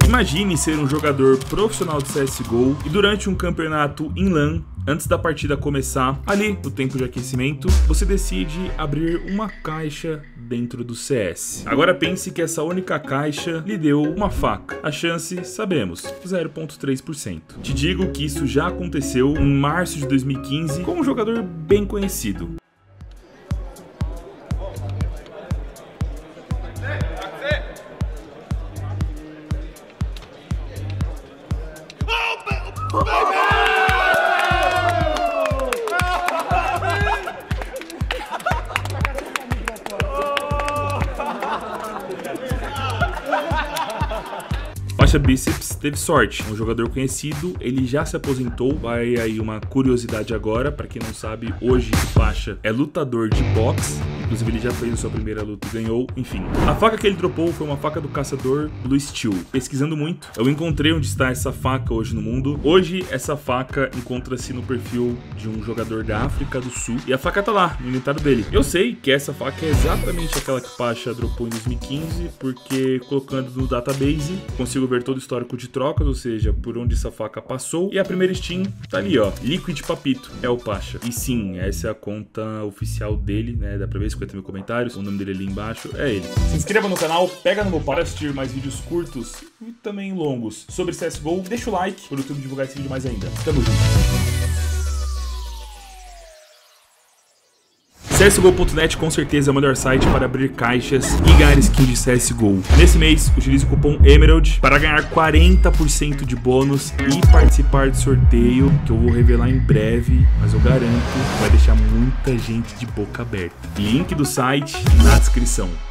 Imagine ser um jogador profissional de CSGO e durante um campeonato em LAN, antes da partida começar, ali no tempo de aquecimento, você decide abrir uma caixa dentro do CS. Agora pense que essa única caixa lhe deu uma faca. A chance, sabemos, 0,3%. Te digo que isso já aconteceu em março de 2015 com um jogador bem conhecido. Pacha Bíceps teve sorte, um jogador conhecido, ele já se aposentou. Vai aí uma curiosidade agora, pra quem não sabe, hoje o Pacha é lutador de boxe, inclusive ele já fez a sua primeira luta e ganhou, enfim. A faca que ele dropou foi uma faca do caçador Blue Steel. Pesquisando muito, eu encontrei onde está essa faca hoje no mundo. Hoje essa faca encontra-se no perfil de um jogador da África do Sul e a faca tá lá, no inventário dele. Eu sei que essa faca é exatamente aquela que o Pacha dropou em 2015, porque colocando no database, consigo ver todo o histórico de trocas, ou seja, por onde essa faca passou. E a primeira Steam tá ali, ó, Liquid Papito, é o Pacha. E sim, essa é a conta oficial dele, né, dá pra ver 50 mil comentários, o nome dele ali embaixo é ele. Se inscreva no canal, pega no meu para assistir mais vídeos curtos e também longos sobre CSGO. Deixa o like para o YouTube divulgar esse vídeo mais ainda. Tamo junto. CSGO.net com certeza é o melhor site para abrir caixas e ganhar skin de CSGO. Nesse mês, utilize o cupom EMERALD para ganhar 40% de bônus e participar do sorteio, que eu vou revelar em breve, mas eu garanto que vai deixar muita gente de boca aberta. Link do site na descrição.